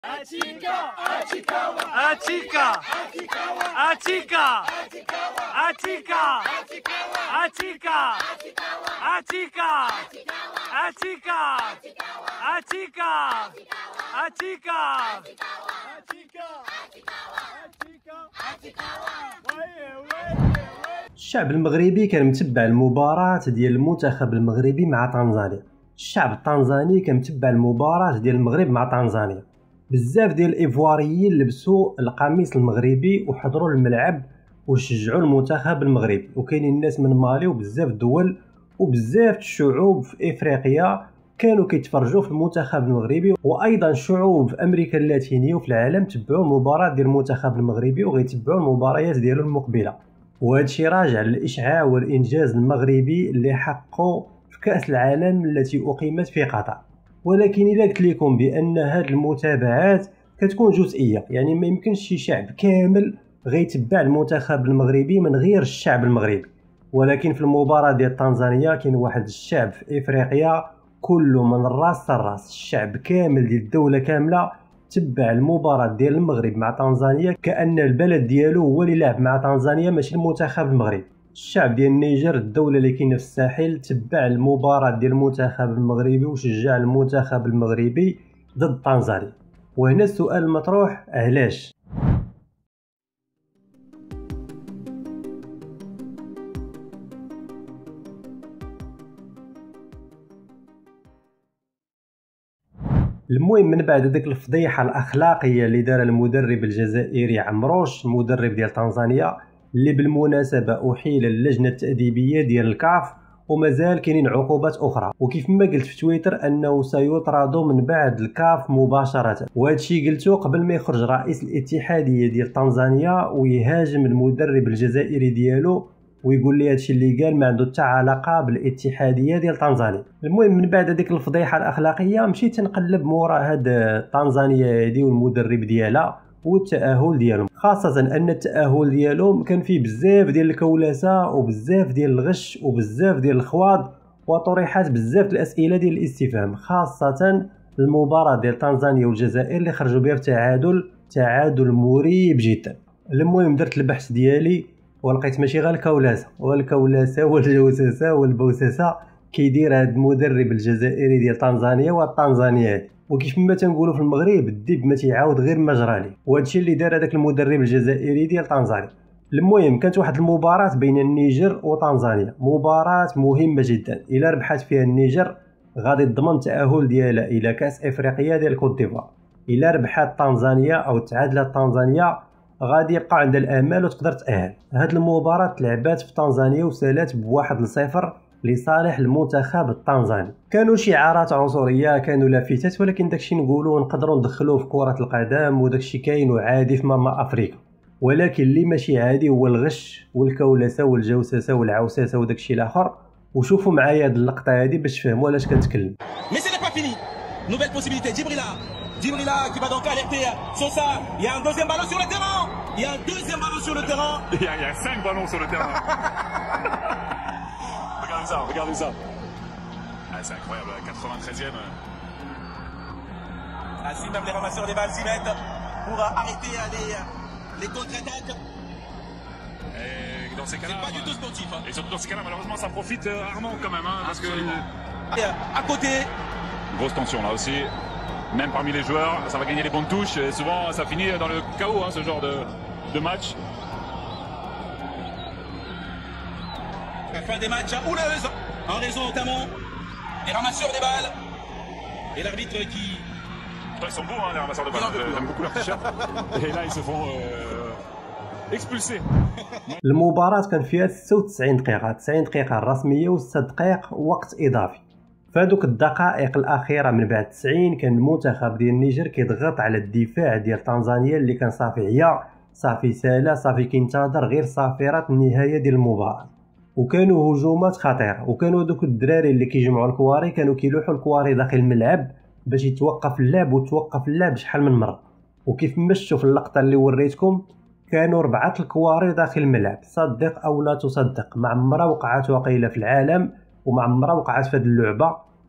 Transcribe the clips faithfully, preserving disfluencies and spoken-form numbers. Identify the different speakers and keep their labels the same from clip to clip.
Speaker 1: Achika, Achikawa, Achika, Achika, Achika, Achika, Achika, Achika, Achika, Achika,
Speaker 2: الشعب المغربي كان متبع المباراة ديال المنتخب المغربي مع تنزانيا. الشعب التنزاني كان متبع المباراة ديال المغرب مع تنزانيا. بزاف ديال الايفواريين لبسوا القميص المغربي وحضروا الملعب وشجعوا المنتخب المغربي، وكاينين الناس من مالي وبزاف الدول وبزاف الشعوب في افريقيا كانوا كيتفرجوا في المنتخب المغربي، وايضا شعوب في امريكا اللاتينيه وفي العالم تبعوا المباراه ديال المنتخب المغربي وغيتبعوا المباريات ديالو المقبله. وهذا الشيء راجع للاشعاع والانجاز المغربي اللي حققوا في كاس العالم التي اقيمت في قطر. ولكن الا قلت لكم بان هذه المتابعات كتكون جزئيه، يعني ما يمكنش شي شعب كامل غيتبع المنتخب المغربي من غير الشعب المغربي. ولكن في المباراه ديال تنزانيا كاين واحد الشعب في افريقيا كله من الراس للراس، الشعب كامل ديال الدوله كامله تبع المباراه ديال المغرب مع تنزانيا كأن البلد ديالو هو اللي لعب مع تنزانيا ماشي المنتخب المغربي. الشعب ديال النيجر، الدوله اللي كاينه في الساحل، تبع المباراه ديال المنتخب المغربي وشجع المنتخب المغربي ضد تنزانيا. وهنا السؤال المطروح، علاش؟ المهم من بعد هذيك الفضيحه الاخلاقيه اللي دار المدرب الجزائري عمروش المدرب ديال تنزانيا، اللي بالمناسبه احيل اللجنه التاديبيه ديال الكاف ومازال كاينين عقوبات اخرى، وكيف ما قلت في تويتر انه سيطرد من بعد الكاف مباشره. وهذا الشيء قلته قبل ما يخرج رئيس الاتحاديه ديال تنزانيا ويهاجم المدرب الجزائري ديالو ويقول لي هادشي اللي قال ما عنده حتى علاقه بالاتحاديه ديال تنزانيا. المهم من بعد هذيك الفضيحه الاخلاقيه مشيت نقلب مورا هاد تنزانيا هادي والمدرب ديالها والتاهل ديالهم، خاصه ان التاهل ديالهم كان فيه بزاف ديال الكولاسه وبزاف ديال الغش وبزاف ديال الخواض، وطرحات بزاف الاسئله ديال الاستفهام، خاصه المباراه ديال تنزانيا والجزائر اللي خرجوا بها في تعادل تعادل مريب جدا. المهم درت البحث ديالي ولقيت ماشي غير الكولاسه والكولاسه والجوساسه والبوساسه كيدير هذا المدرب الجزائري ديال تنزانيا والتنزانيا. وكيف ما تنقولوا في المغرب الدب ما تيعاود غير ما جرى ليه، وهذا الشيء اللي دار هذاك المدرب الجزائري ديال تنزانيا. المهم كانت واحد المباراه بين النيجر وتنزانيا، مباراه مهمه جدا، الا ربحت فيها النيجر غادي تضمن التاهل ديالها الى كاس افريقيا ديال كوت ديفوار. الا ربحت تنزانيا او تعادلت تنزانيا غادي يبقى عندها الامال وتقدر تاهل. هاد المباراه تلعبات في تنزانيا وسالات بواحد لصفر لصالح المنتخب التنزاني. كانوا شعارات عنصريه، كانوا لافتات، ولكن داكشي نقولوه نقدروا ندخلوه في كره القدم وداكشي كاين وعادي في ماما افريقيا. ولكن اللي ماشي عادي هو الغش والكولسه والجوسسه والعوساسه وداكشي الاخر. وشوفوا معايا هاد اللقطه هادي باش تفهموا علاش كنتكلم.
Speaker 3: مي سي با فيني نوفيل بوسيبيليتي جبريلا Djibrila qui va donc alerter Sosa. Il y a un deuxième ballon sur le terrain. Il y a un deuxième ballon sur le terrain.
Speaker 4: Il y a, il y a cinq ballons sur le terrain. Regardez ça, regardez ça. Ah, c'est incroyable, la quatre-vingt-treizième.
Speaker 3: Ainsi même les ramasseurs des balles s'y mettent pour arrêter les, les contre-attaques.
Speaker 4: Et dans ces cas-là,
Speaker 3: c'est pas du tout sportif. Hein.
Speaker 4: Et surtout dans ces cas-là, malheureusement, ça profite rarement quand même. Hein, parce que...
Speaker 3: Et à côté.
Speaker 4: Grosse tension là aussi. Même parmi les joueurs, ça va gagner les bonnes touches et souvent ça finit dans le chaos, hein, ce genre de, de match.
Speaker 3: La fin des matchs houleuse, en raison notamment des ramasseurs des balles et l'arbitre qui...
Speaker 4: Ils sont beaux hein, les ramasseurs de balles, j'aime beaucoup leur t-shirt. Et là ils se font euh, expulser.
Speaker 2: المباراة كان فيها ستة وتسعين دقيقة، تسعين دقيقة رسمية وستة دقائق وقت إضافي. فهادوك الدقائق الاخيره من بعد تسعين كان المنتخب ديال النيجر كيضغط على الدفاع ديال تنزانيا اللي كان صافي عيا، صافي سالا، صافي كينتظر غير صافره النهايه ديال المباراه. وكانوا هجومات خطيره، وكانوا دوك الدراري اللي كيجمعوا الكواري كانوا كيلوحوا الكواري داخل الملعب باش يتوقف اللعب وتوقف اللعب شحال من مره. وكيف ما شفتوا في اللقطه اللي وريتكم كانوا ربعه الكواري داخل الملعب، صدق او لا تصدق ما عمرها وقعت وقيله في العالم وما عمرها وقعت في هذه اللعبه.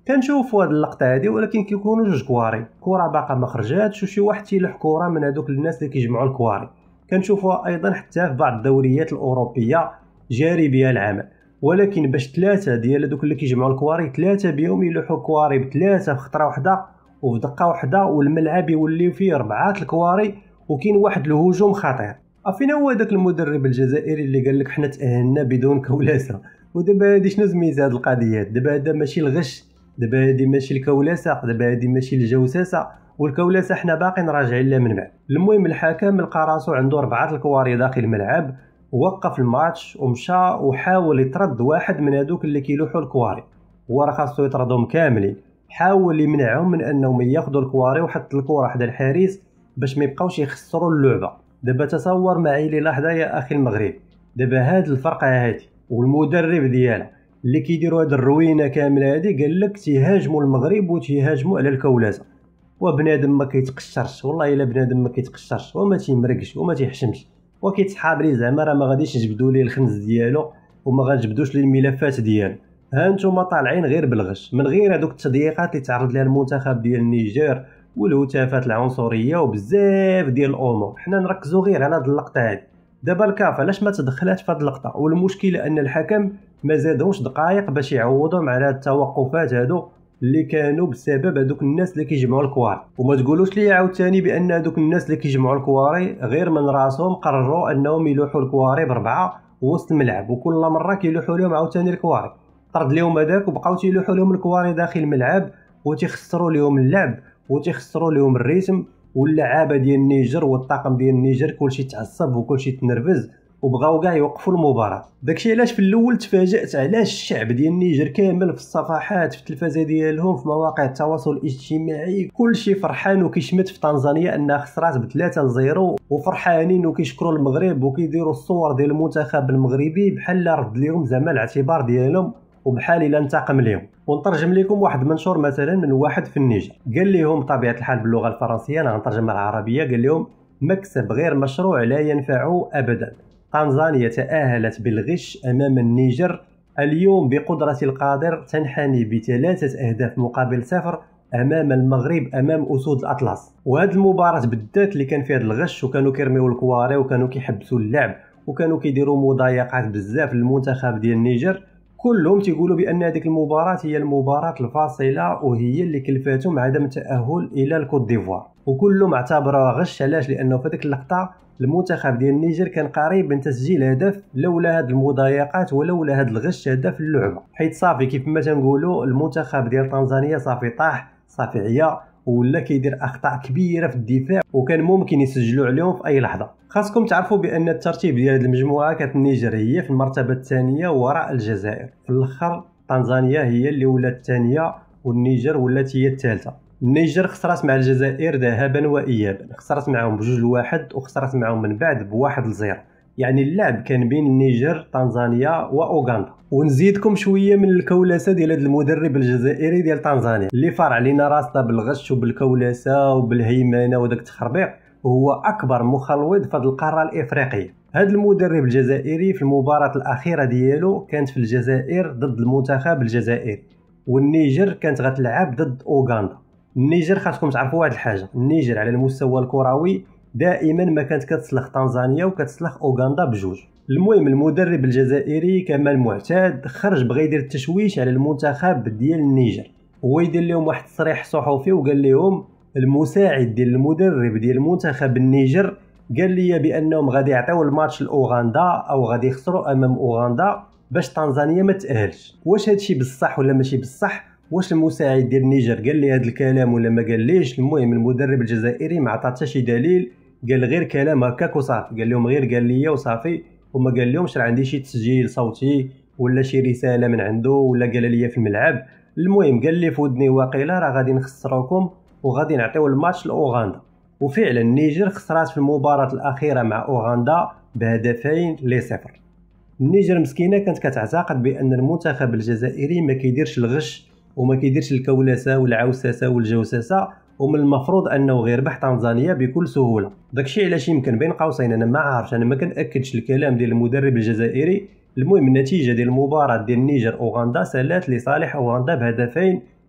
Speaker 2: كنشوفوا هاد اللقطه هادي، ولكن كيكونوا جوج كواري، كره باقا ما خرجاتش وشي واحد تيلوح كره من هذوك الناس اللي كيجمعوا الكواري. كنشوفوها ايضا حتى في بعض الدوريات الاوروبيه جاري بها العمل، ولكن باش ثلاثه ديال هذوك اللي كيجمعوا الكواري ثلاثه بهم يلوحوا كواري بثلاثه في خطره واحده وفي دقه واحده، والملعب يولي فيه ربعه الكواري وكاين واحد الهجوم خطير. فين هو داك المدرب الجزائري اللي قال لك حنا تاهلنا بدون كولاسه؟ ودابا هادي شنو سميتها هاد القضيات؟ دابا هذا ماشي الغش، دابا هادي ماشي الكولاسه، دابا هادي ماشي الجوساسه، والكولاسه حنا باقيين راجعين لها من بعد. المهم الحكم لقى راسو عنده ربعه الكواري داخل الملعب، وقف الماتش ومشى وحاول يطرد واحد من هذوك اللي كيلوحوا الكواري، هو راه خاصو يطردهم كاملين. حاول يمنعهم من انهم ياخذوا الكواري وحط الكره حدا الحارس باش ما يبقاوش يخسروا اللعبه. دابا تصور معي لي لحظه يا اخي المغرب، دابا هاد الفرقه هادي والمدرب ديالها اللي كيديروا هاد الروينه كامله هادي قال لك تيهاجموا المغرب وتيهاجموا على الكولاسه. وبنادم ما كيتقشرش، والله الا بنادم ما كيتقشرش وما تيمرقش وما تيحشمش، وكيتحاب لي زعما راه ما غاديش يجبدوا ليه الخنز ديالو وما غنجبدوش ليه الملفات ديالو. ها نتوما طالعين غير بالغش، من غير هذوك التضييقات اللي تعرض لها المنتخب ديال النيجر والهتافات العنصريه وبزاف ديال الامور. حنا نركزوا غير على هاد اللقطه هادي. دابا الكاف علاش ما تدخلاتش في هاد اللقطه؟ والمشكله ان الحكم ما زادهمش دقائق باش يعوضهم على هاد التوقفات هادو اللي كانوا بسبب هذوك الناس اللي كيجمعوا الكواري. وما تقولوش لي عاوتاني بان هذوك الناس اللي كيجمعوا الكواري غير من راسهم قرروا انهم يلوحوا الكواري بربعه وسط الملعب، وكل مره كيلوحوا لهم عاوتاني الكواري. طرد لهم هذاك وبقاو تيلوحوا لهم الكواري داخل الملعب وتيخسروا لهم اللعب وتيخسروا لهم الريتم، واللعابه ديال النيجر والطاقم ديال النيجر كلشي تعصب وكلشي تنرفز وبغاو كاع يوقفوا المباراه. داكشي علاش في الاول تفاجات علاش الشعب ديال النيجر كامل في الصفحات في التلفازه ديالهم في مواقع التواصل الاجتماعي كلشي فرحان وكيشمت في تنزانيا انها خسرات بثلاثة لزيرو، وفرحانين وكيشكروا المغرب وكيديروا الصور ديال المنتخب المغربي بحال رد لهم زعما الاعتبار ديالهم وبحال الا انتقم لهم. ونترجم لكم واحد منشور مثلا من واحد في النيجر قال لهم بطبيعه الحال باللغه الفرنسيه، انا غنترجمها العربيه، قال لهم مكسب غير مشروع لا ينفع ابدا. تنزانيا تأهلت بالغش أمام النيجر اليوم بقدرة القادر، تنحني بثلاثة أهداف مقابل صفر أمام المغرب أمام أسود الأطلس. وهذه المباراة بالذات اللي كان فيها الغش وكانوا كيرميو الكواري وكانوا كيحبسوا اللعب وكانوا كيديروا مضايقات بزاف للمنتخب ديال النيجر، كلهم تيقولوا بأن هذيك المباراة هي المباراة الفاصلة وهي اللي كلفاتهم عدم التأهل إلى الكوت ديفوار، وكلهم اعتبروها غش. علاش؟ لأنه في هذيك اللقطة المنتخب ديال النيجر كان قريب من تسجيل هدف لولا هاد المضايقات ولولا هاد الغش هدف اللعبه، حيت صافي كيف ما تنقولوا المنتخب ديال تنزانيا صافي طاح صافي عيا ولا كيدير اخطاء كبيره في الدفاع وكان ممكن يسجلوا عليهم في اي لحظه. خاصكم تعرفوا بان الترتيب ديال هذه المجموعه كانت النيجر هي في المرتبه الثانيه وراء الجزائر، في الاخر تنزانيا هي اللي ولات الثانيه والنيجر ولات هي الثالثه. النيجر خسرت مع الجزائر ذهابا وايابا، خسرت معهم بجوج لواحد وخسرت معهم من بعد بواحد لزيرو، يعني اللعب كان بين النيجر تنزانيا واوغندا. ونزيدكم شويه من الكولاسه ديال هذا المدرب الجزائري ديال تنزانيا اللي فار علينا راسنا بالغش وبالكولاسه وبالهيمنه وداك التخربيق، وهو اكبر مخلوط في هذه القاره الافريقيه. هذا المدرب الجزائري في المباراه الاخيره ديالو كانت في الجزائر ضد المنتخب الجزائري، والنيجر كانت غتلعب ضد اوغندا. النيجر خاصكم تعرفوا واحد الحاجه، النيجر على المستوى الكروي دائما ما كانت كتسلخ تنزانيا وكتسلخ اوغندا بجوج. المهم المدرب الجزائري كما المعتاد خرج بغى يدير التشويش على المنتخب ديال النيجر، هو يدير لهم واحد التصريح صحفي وقال لهم المساعد ديال المدرب ديال المنتخب النيجر قال لي بانهم غادي يعطيو الماتش لاوغندا او غادي يخسروا امام اوغندا باش تنزانيا ما تاهلش. واش هادشي بصح ولا ماشي بصح؟ واش المساعد ديال النيجر قال لي هذا الكلام ولا ما قال ليش؟ المهم المدرب الجزائري ما عطى حتى شي دليل، قال غير كلام هكاك وصافي، قال لهم غير قال لي وصافي وما قال لهمش راه عندي شي تسجيل صوتي ولا شي رساله من عنده ولا قال لي في الملعب. المهم قال لي في ودني واقيلا راه غادي نخسروكم وغادي نعطيو الماتش لاوغندا. وفعلا النيجر خسرات في المباراه الاخيره مع اوغندا بهدفين لصفر. النيجر مسكينه كانت كتعتقد بان المنتخب الجزائري ما كيديرش الغش وما كيديرش الكولاسه والعوساسه والجوساسه، ومن المفروض انه غير ربح تنزانيا بكل سهوله. داكشي علاش يمكن بين قوسين انا ما عارفش، انا ما كنأكدش الكلام ديال المدرب الجزائري. المهم النتيجه ديال المباراه ديال النيجر اوغندا سالات لصالح اوغندا بهدفين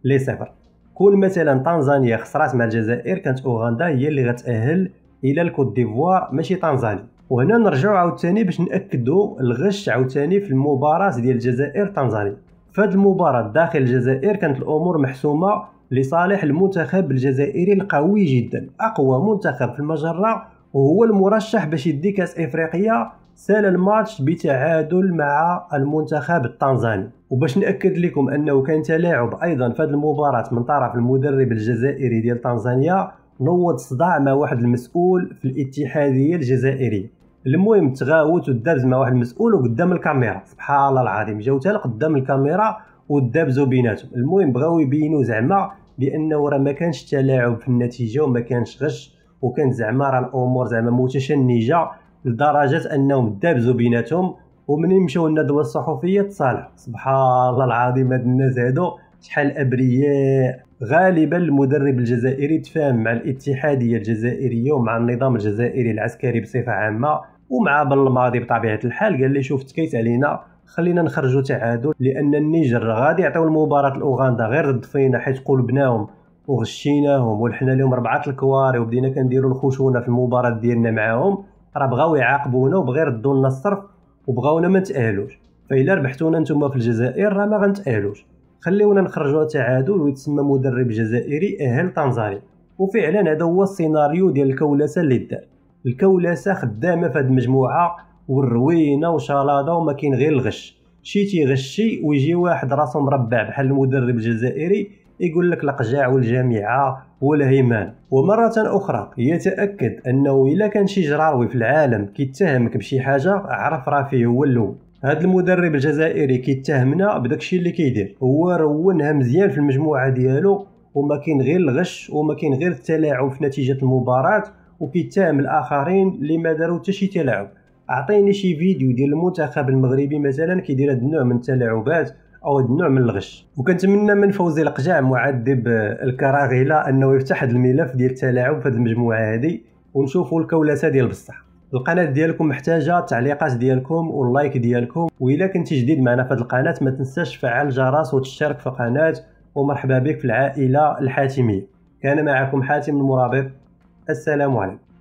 Speaker 2: لصفر. كون مثلا تنزانيا خسرات مع الجزائر كانت اوغندا هي اللي غتأهل الى الكوت ديفوار ماشي تنزانيا. وهنا نرجعوا عاوتاني باش ناكدوا الغش عاوتاني في المباراه ديال الجزائر تنزانيا. فهاد المباراه داخل الجزائر كانت الامور محسومه لصالح المنتخب الجزائري القوي جدا، اقوى منتخب في المجره وهو المرشح باش يدي كاس افريقيا. سال الماتش بتعادل مع المنتخب التنزاني. وباش ناكد لكم انه كان تلاعب ايضا في هذه المباراه من طرف المدرب الجزائري ديال تنزانيا، نوض صداع مع واحد المسؤول في الاتحاديه الجزائريه. المهم تغاوت ودابز مع واحد المسؤول وقدام الكاميرا، سبحان الله العظيم جاو حتى قدام الكاميرا ودابزوا بيناتهم. المهم بغاو يبينوا زعما بانه راه ما كانش تلاعب في النتيجه وما كانش غش، وكان زعما راه الامور زعما متشنجه لدرجه انهم دابزوا بيناتهم. ومنين مشاو الندوه الصحفيه تصالحوا. سبحان الله العظيم هاد الناس هادو شحال ابرياء. غالبا المدرب الجزائري تفاهم مع الاتحاديه الجزائريه ومع النظام الجزائري العسكري بصفه عامه ومع بالماضي بطبيعه الحال. قال لي شوف تكيت علينا خلينا نخرجوا تعادل، لان النيجر غادي يعطيو المباراه لاوغندا غير ضد فينا حيت قلبناهم وغشيناهم ولحنا لهم ربعه الكواري وبدينا كنديروا الخشونه في المباراه ديالنا معاهم. راه بغاو يعاقبونا وبغير ردوا لنا الصرف وبغاونا ما نتاهلوش. فإلا ربحتونا نتوما في الجزائر راه ما غنتاهلوش. خليونا نخرجوا تعادل ويتسمى مدرب جزائري اهل تنزانيا. وفعلا هذا هو السيناريو ديال الكولاسه اللي دار. الكولاسه خدامه في هذه المجموعه والروينه وشلاضه وما كاين غير الغش. شي تيغشي ويجي واحد راسو مربع بحال المدرب الجزائري يقول لك القجاع والجامعه والهيمان. ومره اخرى يتاكد انه الا كان شي جراوي في العالم كيتهمك بشي حاجه عرف راه فيه هو الاول. هذا المدرب الجزائري كيتهمنا بداكشي اللي كيدير، هو رونها مزيان في المجموعه ديالو وما كاين غير الغش وما كاين غير التلاعب في نتيجه المباراه، وكيتهم الاخرين اللي ما داروا حتى شي تلاعب. اعطيني شي فيديو ديال المنتخب المغربي مثلا كيدير هذا النوع من التلاعبات او هذا النوع من الغش. وكنتمنى من فوزي القجاع معذب الكراغيله انه يفتح هذا الملف ديال التلاعب في هذه المجموعه هذه ونشوفوا الكولاسه ديال بصح. القناه ديالكم محتاجه التعليقات ديالكم واللايك ديالكم، واذا كنتي جديد معنا في هذه القناه ما تنساش تفعل الجرس وتشترك في القناه. ومرحبا بك في العائله الحاتميه. كان معكم حاتم المرابط. السلام عليكم.